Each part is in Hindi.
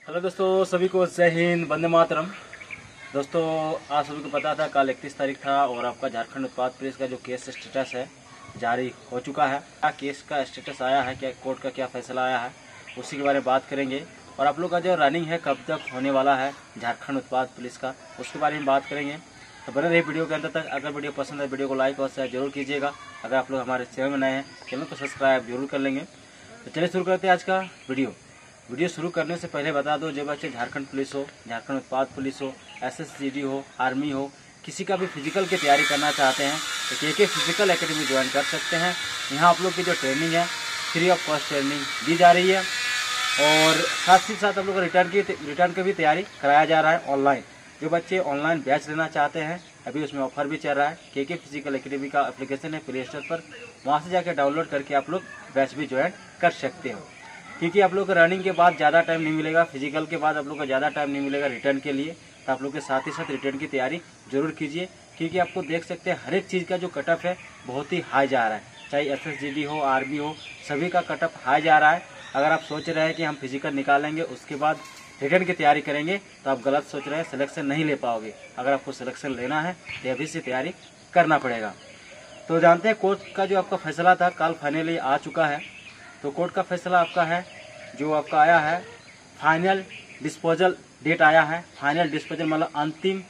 हेलो दोस्तों, सभी को जय हिंद, वंदे मातरम। दोस्तों, आप सभी को पता था कल 31 तारीख था और आपका झारखंड उत्पाद पुलिस का जो केस स्टेटस है जारी हो चुका है। क्या केस का स्टेटस आया है, क्या कोर्ट का क्या फैसला आया है, उसी के बारे में बात करेंगे। और आप लोग का जो रनिंग है कब तक होने वाला है झारखंड उत्पाद पुलिस का, उसके बारे में बात करेंगे। तो बने रहिए वीडियो के अंत तक। अगर वीडियो पसंद है वीडियो को लाइक और शेयर जरूर कीजिएगा। अगर आप लोग हमारे चैनल में नए हैं चैनल को सब्सक्राइब जरूर कर लेंगे। तो चलिए शुरू करते हैं आज का वीडियो शुरू करने से पहले बता दो, जो बच्चे झारखंड पुलिस हो, झारखंड उत्पाद पुलिस हो, एसएसजीडी हो, आर्मी हो, किसी का भी फिजिकल की तैयारी करना चाहते हैं तो के फिजिकल एकेडमी ज्वाइन कर सकते हैं। यहाँ आप लोग की जो ट्रेनिंग है फ्री ऑफ कॉस्ट ट्रेनिंग दी जा रही है और साथ ही साथ आप लोग को रिटर्न की भी तैयारी कराया जा रहा है ऑनलाइन। जो बच्चे ऑनलाइन बैच लेना चाहते हैं अभी उसमें ऑफर भी चल रहा है। के फिजिकल एकेडमी का एप्लीकेशन है प्ले स्टोर पर, वहाँ से जाकर डाउनलोड करके आप लोग बैच भी ज्वाइन कर सकते हो। क्योंकि आप लोग को रनिंग के बाद ज़्यादा टाइम नहीं मिलेगा, फिजिकल के बाद आप लोग को ज़्यादा टाइम नहीं मिलेगा रिटर्न के लिए। तो आप लोग के साथ ही साथ रिटर्न की तैयारी जरूर कीजिए, क्योंकि आपको देख सकते हैं हर एक चीज़ का जो कटअप है बहुत ही हाई जा रहा है। चाहे एसएसजीडी हो, आर्मी हो, सभी का कटअप हाई जा रहा है। अगर आप सोच रहे हैं कि हम फिजिकल निकालेंगे उसके बाद रिटर्न की तैयारी करेंगे तो आप गलत सोच रहे हैं, सिलेक्शन नहीं ले पाओगे। अगर आपको सिलेक्शन लेना है तो अभी से तैयारी करना पड़ेगा। तो जानते हैं कोर्ट का जो आपका फैसला था कल फाइनली आ चुका है। तो कोर्ट का फैसला आपका है जो आपका आया है फाइनल डिस्पोजल डेट आया है। फाइनल डिस्पोजल मतलब अंतिम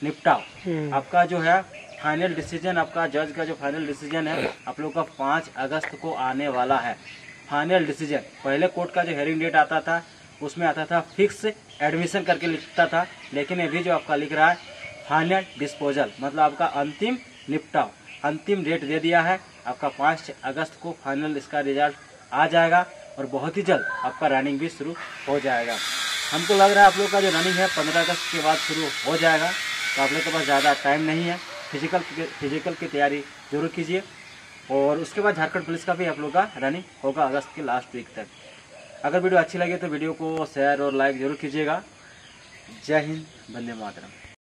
निपटाव आपका जो है फाइनल डिसीजन, आपका जज का जो फाइनल डिसीजन है आप लोग का 5 अगस्त को आने वाला है। फाइनल डिसीजन पहले कोर्ट का जो हेयरिंग डेट आता था उसमें आता था फिक्स एडमिशन करके लिखता था, लेकिन अभी जो आपका लिख रहा है फाइनल डिस्पोजल मतलब आपका अंतिम निपटाव। अंतिम डेट दे दिया है आपका 5 अगस्त को फाइनल इसका रिजल्ट आ जाएगा और बहुत ही जल्द आपका रनिंग भी शुरू हो जाएगा। हमको लग रहा है आप लोग का जो रनिंग है 15 अगस्त के बाद शुरू हो जाएगा। तो आप लोग के पास ज़्यादा टाइम नहीं है, फिजिकल की तैयारी जरूर कीजिए। और उसके बाद झारखंड पुलिस का भी आप लोग का रनिंग होगा अगस्त के लास्ट वीक तक। अगर वीडियो अच्छी लगे तो वीडियो को शेयर और लाइक जरूर कीजिएगा। जय हिंद, वंदे मातरम।